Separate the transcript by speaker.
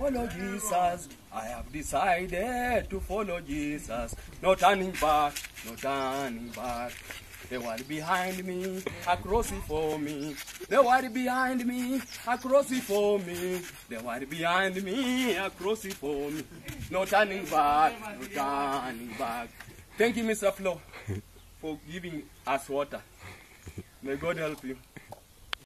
Speaker 1: Follow Jesus. I have decided to follow Jesus. No turning back, no turning back. The world behind me, across it for me. The world behind me, across it for me. The world behind me, across it for me. No turning back, no turning back. Thank you, Mr. Flo, for giving us water. May God help you.